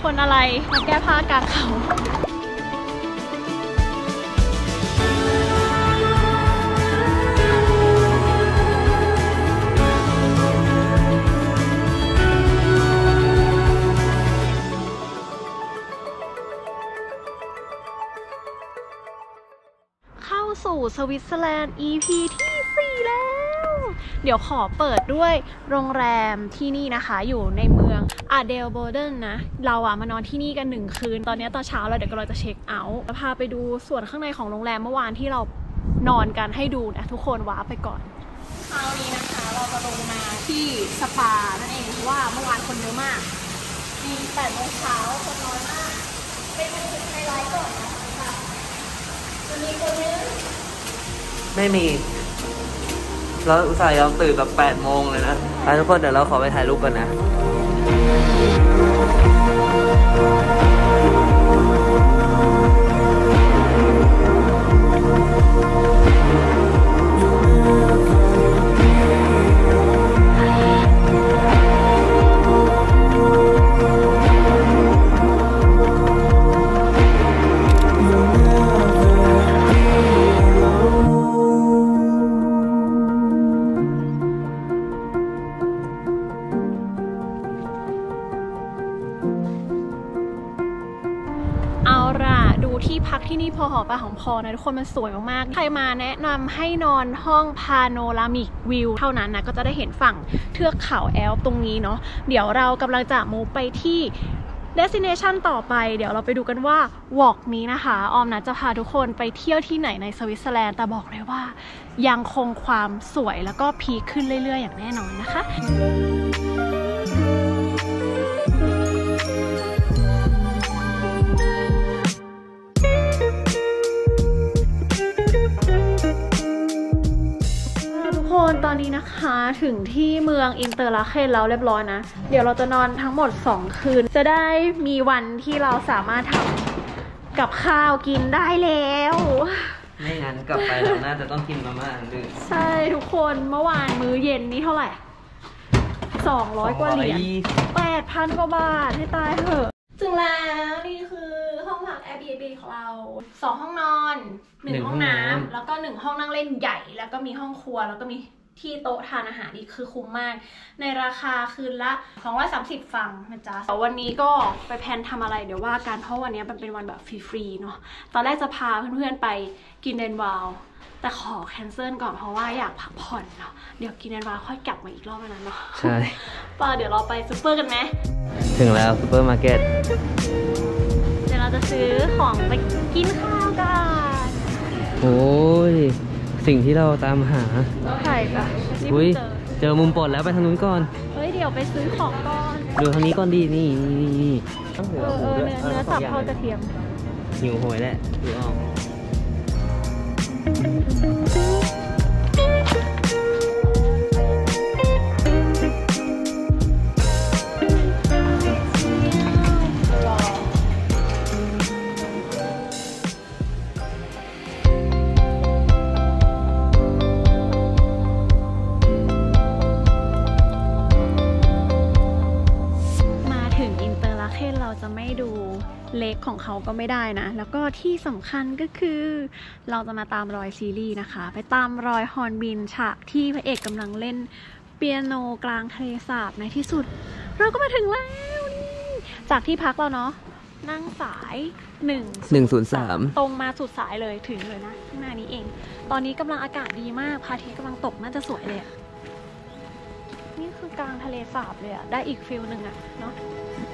คนอะไรมาแก้ผ้ากลางเขาสู่สวิตเซอร์แลนด์ EP ที่4แล้ว เดี๋ยวขอเปิดด้วยโรงแรมที่นี่นะคะอยู่ในเมืองอาเดลโบเดนนะเราอะมานอนที่นี่กัน1 คืนตอนนี้ตอนเช้าเราเดี๋ยวเราจะเช็คเอาท์แล้วพาไปดูส่วนข้างในของโรงแรมเมื่อวานที่เรานอนกันให้ดูนะทุกคนว้าไปก่อนเช้านี้นะคะเราจะลงมาที่สปานั่นเองเพราะว่าเมื่อวานคนเยอะมากมี8 โมงเช้าคนน้อยมากไปดูในไลฟ์ก่อนนะคะจะมีคนนึงไม่มีเราอุตส่าห์ยอมตื่นแบบ8 โมงเลยนะทุกคนเดี๋ยวเราขอไปถ่ายรูปกันนะที่พักที่นี่พอหอปลาของพอนะทุกคนมันสวยมากๆใครมาแนะนำให้นอนห้องพาโนรามิกวิวเท่านั้นนะก็จะได้เห็นฝั่งเทือกเขาแอลป์ตรงนี้เนาะเดี๋ยวเรากำลังจะมูฟไปที่ destination ต่อไปเดี๋ยวเราไปดูกันว่าวอล์กนี้นะคะออมนะจะพาทุกคนไปเที่ยวที่ไหนในสวิตเซอร์แลนด์แต่บอกเลยว่ายังคงความสวยแล้วก็พีคขึ้นเรื่อยๆอย่างแน่นอนนะคะตอนนี้นะคะถึงที่เมืองอินเตอร์ลาเคนแล้วเรียบร้อยนะเดี๋ยวเราจะนอนทั้งหมด2 คืนจะได้มีวันที่เราสามารถทำกับข้าวกินได้แล้วไม่งั้นกลับไปเราน่าจะต้องกินมาม่าดึกใช่ทุกคนเมื่อวานมื้อเย็นนี้เท่าไหร่200 กว่าเหรียญ8,000 กว่าบาทให้ตายเถอะถึงแล้วนี่คือห้องพัก Airbnb ของเรา2 ห้องนอน1 ห้องน้ำแล้วก็1 ห้องนั่งเล่นใหญ่แล้วก็มีห้องครัวแล้วก็มีที่โต๊ะทานอาหารอีกคือคุ้มมากในราคาคืนละ230 ฟังนะจ๊ะวันนี้ก็ไปแพลนทำอะไรเดี๋ยวว่ากันเพราะวันนี้มันเป็นวันแบบฟรีๆเนาะตอนแรกจะพาเพื่อนๆไปกินเดนวาลแต่ขอแคนเซิลก่อนเพราะว่าอยากพักผ่อนเนาะเดี๋ยวกินเดนวาลค่อยกลับมาอีกรอบนั้นเนาะใช่ป่ะเดี๋ยวเราไปซูเปอร์กันไหมถึงแล้วซูเปอร์มาร์เก็ตเดี๋ยวเราจะซื้อของไปกินข้าวกันโอ้ยสิ่งที่เราตามหาใช่จ้ะเจอมุมโปรดแล้วไปทางนู้นก่อนเฮ้ยเดี๋ยวไปซื้อของก่อนดูทางนี้ก่อนดีนี่เนื้อสับทอดกระเทียมหิวโหยแหละดูออกเราจะไม่ดูเล็กของเขาก็ไม่ได้นะแล้วก็ที่สำคัญก็คือเราจะมาตามรอยซีรีส์นะคะไปตามรอยฮอนบินฉากที่พระเอกกำลังเล่นเปียโนกลางทะเลสาบในที่สุดเราก็มาถึงแล้วนี่จากที่พักเราเนาะนั่งสาย103ตรงมาสุดสายเลยถึงเลยนะข้างหน้านี้เองตอนนี้กำลังอากาศดีมากพระอาทิตย์กำลังตกน่าจะสวยเลยนี่คือกลางทะเลสาบเลยอะได้อีกฟิลหนึ่งอะเนาะ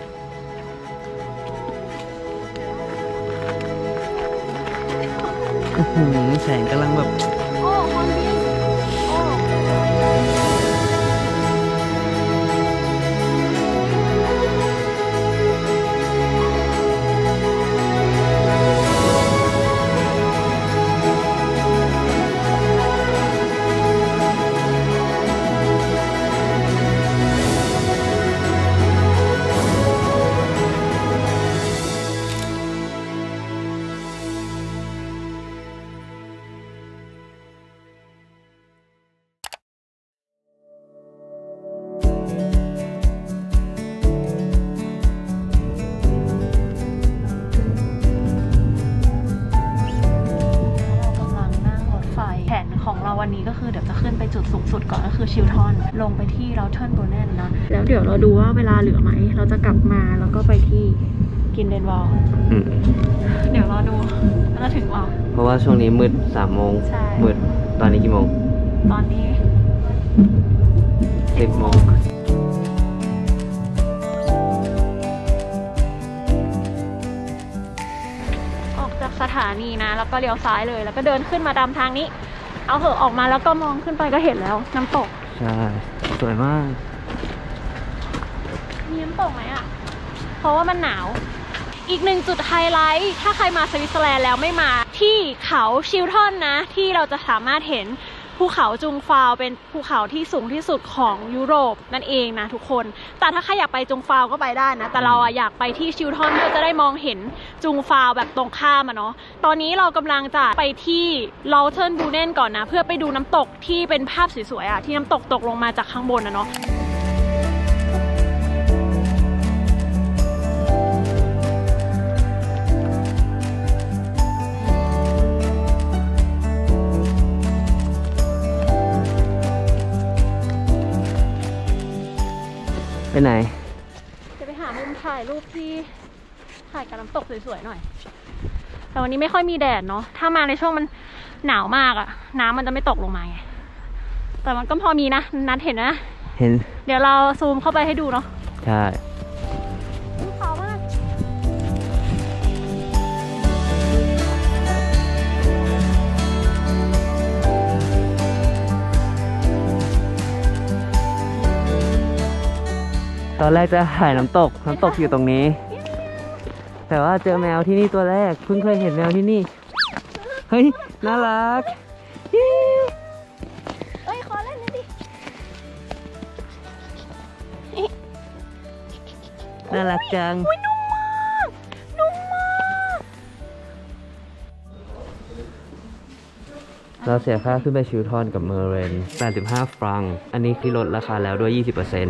แสงกำลังแบบโอ้ฮอนบินโอ้ชิลทอนลงไปที่เราเทิร์นโบแนนนะแล้วเดี๋ยวเราดูว่าเวลาเหลือไหมเราจะกลับมาแล้วก็ไปที่กินเดนวอลเดี๋ยวรอดูแล้วจะถึงวอลเพราะว่าช่วงนี้มืด3 โมงมืดตอนนี้กี่โมงตอนนี้ 10 โมงออกจากสถานีนะแล้วก็เลี้ยวซ้ายเลยแล้วก็เดินขึ้นมาตามทางนี้เอาเหอะออกมาแล้วก็มองขึ้นไปก็เห็นแล้วน้ำตกใช่สวยมากมีน้ำตกไหมอ่ะเพราะว่ามันหนาวอีกหนึ่งจุดไฮไลท์ถ้าใครมาสวิตเซอร์แลนด์แล้วไม่มาที่เขาชิลทอนนะที่เราจะสามารถเห็นภูเขาจุงฟาวเป็นภูเขาที่สูงที่สุดของยุโรปนั่นเองนะทุกคนแต่ถ้าใครอยากไปจุงฟาวก็ไปได้นะแต่เราอยากไปที่ชิลทอนเพื่อจะได้มองเห็นจุงฟาวแบบตรงข้ามเนาะตอนนี้เรากำลังจะไปที่ลอเทิร์นบูเนนก่อนนะเพื่อไปดูน้ำตกที่เป็นภาพสวยๆที่น้ำตกตกลงมาจากข้างบนนะเนาะไปไหนจะไปหามุมถ่ายรูปที่ถ่ายกับน้ำตกสวยๆหน่อยแต่วันนี้ไม่ค่อยมีแดดเนาะถ้ามาในช่วงมันหนาวมากอะน้ำมันจะไม่ตกลงมาไงแต่มันก็พอมีนะนัดเห็นนะเห็นเดี๋ยวเราซูมเข้าไปให้ดูเนาะใช่ขาวมากตอนแรกจะถ่ายน้ำตกอยู่ตรงนี้แต่ว่าเจอแมวที่นี่ตัวแรกเพิ่งเคยเห็นแมวที่นี่เฮ้ยน่ารักเอ้ยขอเล่นหน่อยดิน่ารักจังนุ่มมากนุ่มมากเราเสียค่าขึ้นไปชิลทอนกับเมอร์เรน85 ฟรังอันนี้คือลดราคาแล้วด้วย 20%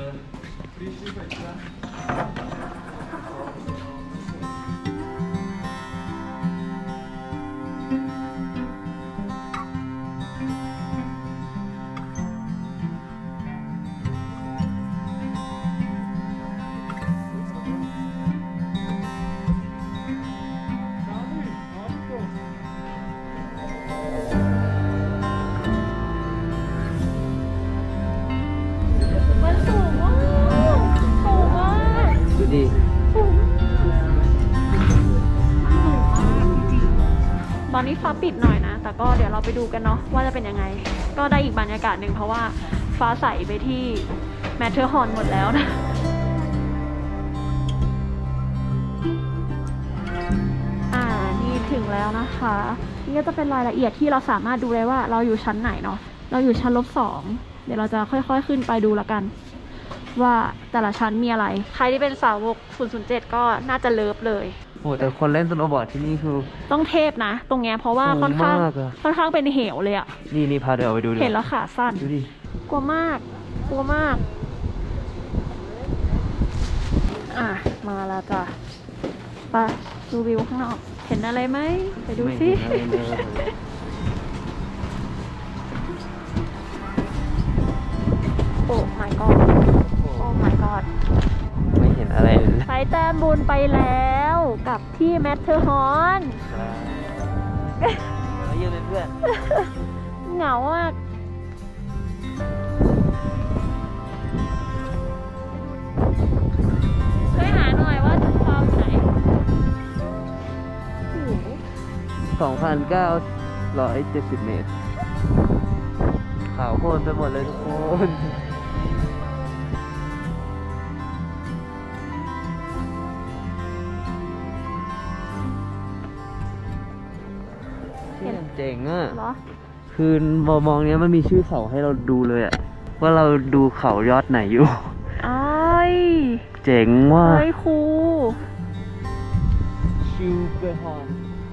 ตอนนี้ฟ้าปิดหน่อยนะแต่ก็เดี๋ยวเราไปดูกันเนาะว่าจะเป็นยังไงก็ได้อีกบรรยากาศหนึ่งเพราะว่าฟ้าใสไปที่แมทเทอร์ฮอร์นหมดแล้วนะนี่ถึงแล้วนะคะนี่ก็จะเป็นรายละเอียดที่เราสามารถดูได้ว่าเราอยู่ชั้นไหนเนาะเราอยู่ชั้น-2เดี๋ยวเราจะค่อยๆขึ้นไปดูละกันว่าแต่ละชั้นมีอะไรใครที่เป็นสาวก007ก็น่าจะเลิฟเลยโอ้แต่คนเล่นสโนว์บอร์ดที่นี่คือต้องเทพนะตรงเนี้ยเพราะว่าค่อนข้างเป็นเหวเลยอะนี่พาเดี๋ยวไปดูดิเห็นแล้วขาสั้นดูดิกลัวมากมาแล้วจ้ะไปดูวิวข้างนอกเห็นอะไรไหมไปดูสิโอ้ my god โอ้ my god ไม่เห็นอะไรไปแต้มบุญไปแล้วกับที่แมทเทอร์ฮอร์นมาเยอะเลยเพื่อนเหงามากช่วยหาหน่อยว่าจุดฟาวอยู่ไหน 2,970 เมตรขาวโพลนไปหมดเลยทุกคนเจ๋งอ่ะคือมองเนี้ยมันมีชื่อเขาให้เราดูเลยอะว่าเราดูเขายอดไหนอยู่เจ๋งว่ะเฮ้ยครูชิลเปอร์ฮอน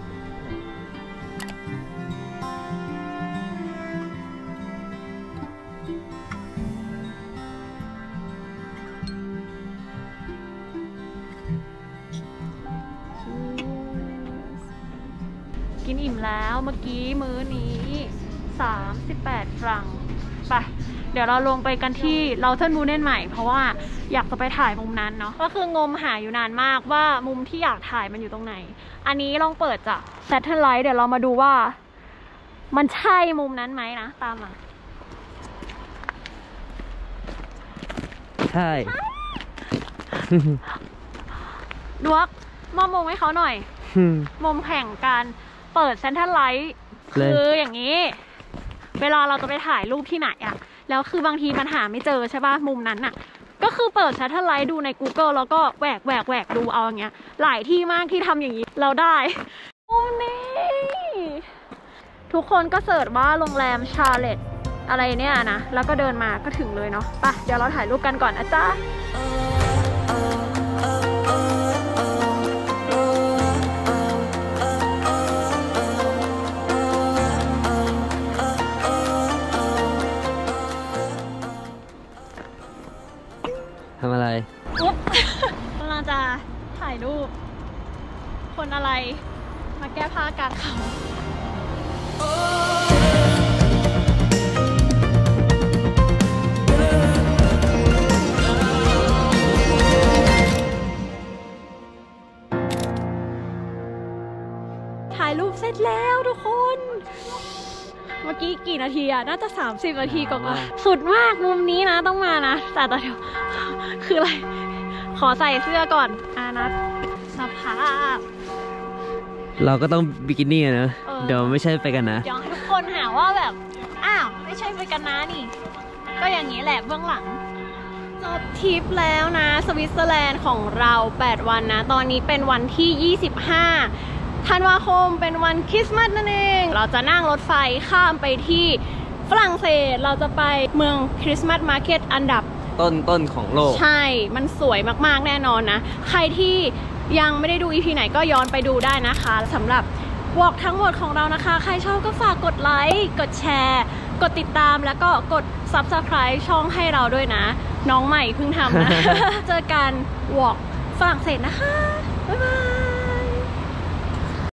กินอิ่มแล้วเมื่อกี้มื้อนี้38 ฟรังไปเดี๋ยวเราลงไปกันที่เราเทิร์นบูเน่นใหม่เพราะว่าอยากจะไปถ่ายมุมนั้นเนาะก็คืองมหาอยู่นานมากว่ามุมที่อยากถ่ายมันอยู่ตรงไหนอันนี้ลองเปิดจาก Satellite เดี๋ยวเรามาดูว่ามันใช่มุมนั้นไหมนะตามมาใช่ดวกมอบมงให้เขาหน่อยมุมแข่งการเปิด Satellite คืออย่างนี้เวลาเราจะไปถ่ายรูปที่ไหนอะแล้วคือบางทีมันหาไม่เจอใช่ป่ะมุมนั้นอะก็คือเปิด Satellite ดูใน Google แล้วก็แหวกดูเอาอย่างเงี้ยหลายที่มากที่ทำอย่างนี้เราได้มุมนี้ทุกคนก็เสิร์ชว่าโรงแรมชาเลตอะไรเนี่ยนะแล้วก็เดินมาก็ถึงเลยเนาะไปเดี๋ยวเราถ่ายรูปกันก่อนนะจ๊ะทำอะไรกำลังจะถ่ายรูปคนอะไรมาแก้ผ้ากลางเขาถ่ายรูปเสร็จแล้วทุกคนเมื่อกี้กี่นาทีอะน่าจะ30 นาทีกว่าสุดมากมุมนี้นะต้องมานะแต่เดี๋ยวคืออะไรขอใส่เสื้อก่อนนัดสภาพเราก็ต้องบิกินี่นะเดี๋ยวไม่ใช่ไปกันนะเดี๋ยวทุกคนหาว่าแบบอ้าวไม่ใช่ไปกันนะนี่ก็อย่างนี้แหละเบื้องหลังจบทริปแล้วนะสวิตเซอร์แลนด์ของเรา8 วันนะตอนนี้เป็นวันที่25 ธันวาคมเป็นวันคริสต์มาสนั่นเองเราจะนั่งรถไฟข้ามไปที่ฝรั่งเศสเราจะไปเมืองคริสต์มาสมาร์เก็ตอันดับต้นของโลกใช่มันสวยมากๆแน่นอนนะใครที่ยังไม่ได้ดู EP ไหนก็ย้อนไปดูได้นะคะสำหรับวอล์กทั้งหมดของเรานะคะใครชอบก็ฝากกดไลค์กดแชร์กดติดตามแล้วก็กด Subscribe ช่องให้เราด้วยนะน้องใหม่เพิ่งทำนะ เจอกันวอล์กฝรั่งเศสนะคะบ๊ายบาย